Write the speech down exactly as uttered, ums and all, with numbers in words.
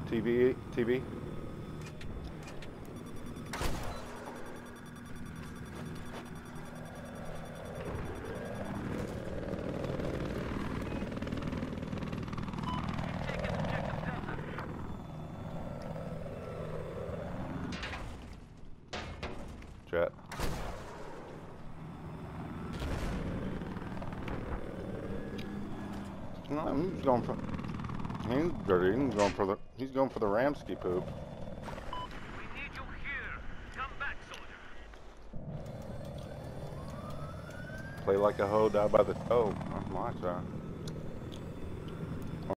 T V, T V. Jet. No, he's going for. He's dirty. He's going for the. He's going for the Ramsky poop. We need you here. Come back, soldier. Play like a hoe, die by the toe. That's my side.